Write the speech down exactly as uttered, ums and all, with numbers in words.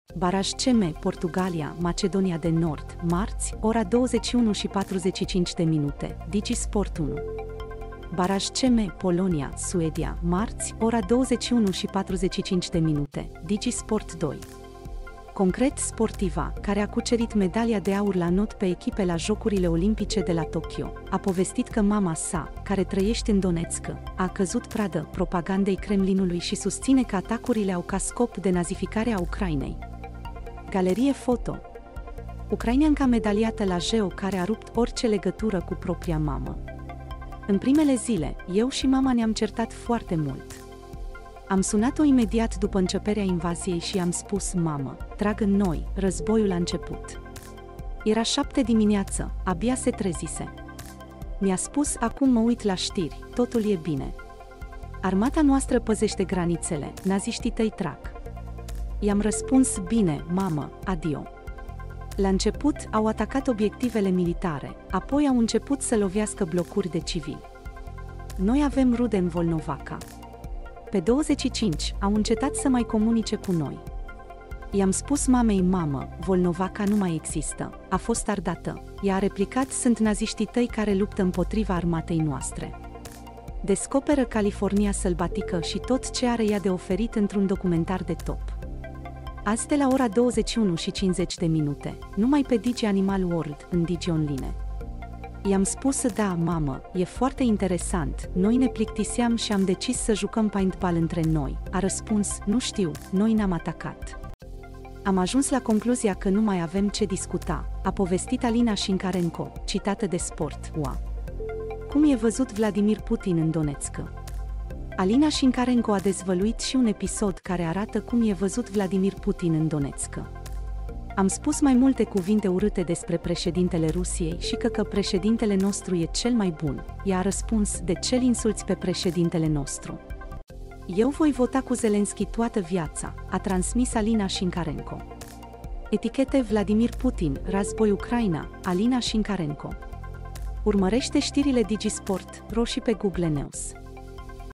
Baraj C M, Portugalia, Macedonia de Nord, marți, ora douăzeci și unu și patruzeci și cinci de minute, DigiSport unu. Baraj C M, Polonia, Suedia, marți, ora douăzeci și unu și patruzeci și cinci de minute, DigiSport doi. Concret Sportiva, care a cucerit medalia de aur la not pe echipe la Jocurile Olimpice de la Tokyo, a povestit că mama sa, care trăiește în Donetsk, a căzut pradă propagandei Kremlinului și susține că atacurile au ca scop denazificarea Ucrainei. Galerie foto. Ucraineanca medaliată la Jeo care a rupt orice legătură cu propria mamă. În primele zile, eu și mama ne-am certat foarte mult. Am sunat-o imediat după începerea invaziei și am spus: mamă, trag în noi, războiul a început. Era șapte dimineață, abia se trezise. Mi-a spus: acum mă uit la știri, totul e bine. Armata noastră păzește granițele, naziștii tăi trag. I-am răspuns: bine, mamă, adio. La început au atacat obiectivele militare, apoi au început să lovească blocuri de civili. Noi avem rude în Volnovaca. Pe douăzeci și cinci au încetat să mai comunice cu noi. I-am spus mamei: mamă, Volnovaca nu mai există, a fost ardată. Ea a replicat: sunt naziștii tăi care luptă împotriva armatei noastre. Descoperă California sălbatică și tot ce are ea de oferit într-un documentar de top. Azi de la ora douăzeci și unu și cincizeci de minute, numai pe Digi Animal World, în Digi Online. I-am spus: da, mamă, e foarte interesant, noi ne plictiseam și am decis să jucăm paintball între noi. A răspuns: nu știu, noi n-am atacat. Am ajuns la concluzia că nu mai avem ce discuta, a povestit Alina Shinkarenko, citată de Sport U A. Cum e văzut Vladimir Putin în Donetsk? Alina Shinkarenko a dezvăluit și un episod care arată cum e văzut Vladimir Putin în Donetsk. Am spus mai multe cuvinte urâte despre președintele Rusiei și că, că președintele nostru e cel mai bun. Ea a răspuns: de ce îl insulți pe președintele nostru? Eu voi vota cu Zelenski toată viața, a transmis Alina Shinkarenko. Etichete Vladimir Putin, război Ucraina, Alina Shinkarenko. Urmărește știrile DigiSport, roșii pe Google News.